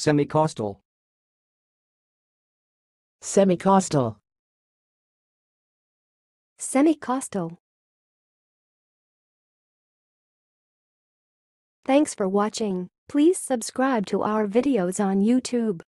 Semicostal. Semicostal. Semicostal. Thanks for watching. Please subscribe to our videos on YouTube.